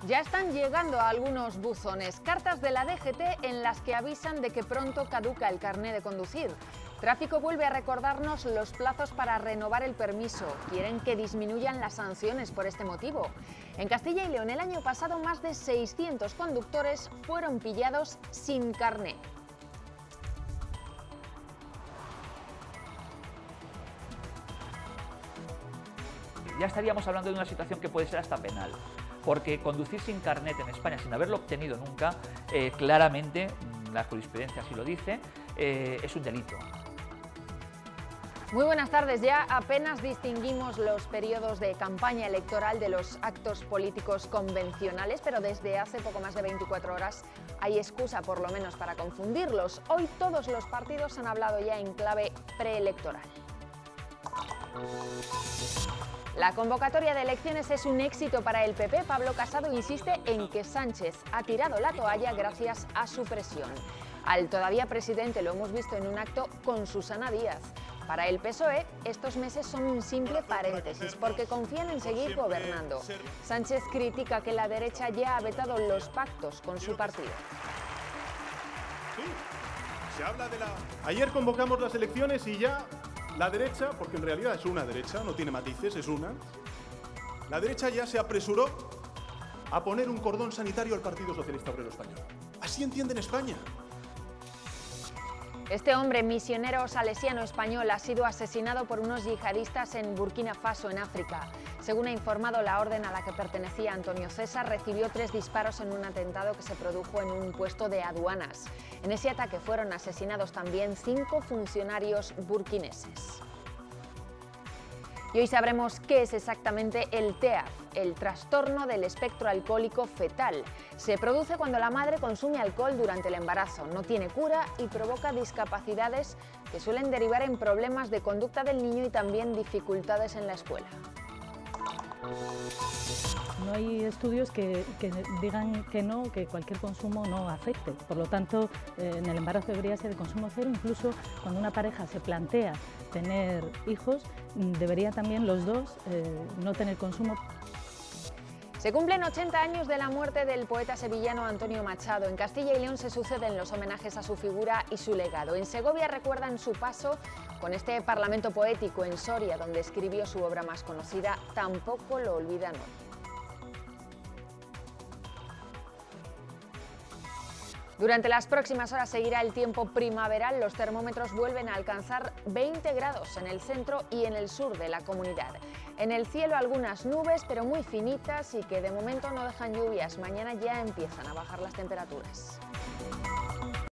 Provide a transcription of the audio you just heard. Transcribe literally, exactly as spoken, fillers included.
Ya están llegando a algunos buzones cartas de la D G T en las que avisan de que pronto caduca el carné de conducir. Tráfico vuelve a recordarnos los plazos para renovar el permiso. Quieren que disminuyan las sanciones por este motivo. En Castilla y León el año pasado más de seiscientos conductores fueron pillados sin carné. Ya estaríamos hablando de una situación que puede ser hasta penal, porque conducir sin carnet en España, sin haberlo obtenido nunca, eh, claramente, la jurisprudencia así lo dice, eh, es un delito. Muy buenas tardes. Ya apenas distinguimos los periodos de campaña electoral de los actos políticos convencionales, pero desde hace poco más de veinticuatro horas hay excusa por lo menos para confundirlos. Hoy todos los partidos han hablado ya en clave preelectoral. La convocatoria de elecciones es un éxito para el P P. Pablo Casado insiste en que Sánchez ha tirado la toalla gracias a su presión. Al todavía presidente lo hemos visto en un acto con Susana Díaz. Para el P S O E, estos meses son un simple paréntesis porque confían en seguir gobernando. Sánchez critica que la derecha ya ha vetado los pactos con su partido. Sí, se habla de la... Ayer convocamos las elecciones y ya la derecha, porque en realidad es una derecha, no tiene matices, es una, la derecha ya se apresuró a poner un cordón sanitario al Partido Socialista Obrero Español. Así entienden España. Este hombre misionero salesiano español ha sido asesinado por unos yihadistas en Burkina Faso, en África. Según ha informado la orden a la que pertenecía Antonio César, recibió tres disparos en un atentado que se produjo en un puesto de aduanas. En ese ataque fueron asesinados también cinco funcionarios burkineses. Y hoy sabremos qué es exactamente el T E A F, el trastorno del espectro alcohólico fetal. Se produce cuando la madre consume alcohol durante el embarazo, no tiene cura y provoca discapacidades que suelen derivar en problemas de conducta del niño y también dificultades en la escuela. No hay estudios que, que digan que no, que cualquier consumo no afecte. Por lo tanto, eh, en el embarazo debería ser de consumo cero. Incluso cuando una pareja se plantea tener hijos, debería también los dos eh, no tener consumo. Se cumplen ochenta años de la muerte del poeta sevillano Antonio Machado. En Castilla y León se suceden los homenajes a su figura y su legado. En Segovia recuerdan su paso con este Parlamento poético. En Soria, donde escribió su obra más conocida, tampoco lo olvidan hoy. Durante las próximas horas seguirá el tiempo primaveral. Los termómetros vuelven a alcanzar veinte grados en el centro y en el sur de la comunidad. En el cielo algunas nubes, pero muy finitas y que de momento no dejan lluvias. Mañana ya empiezan a bajar las temperaturas.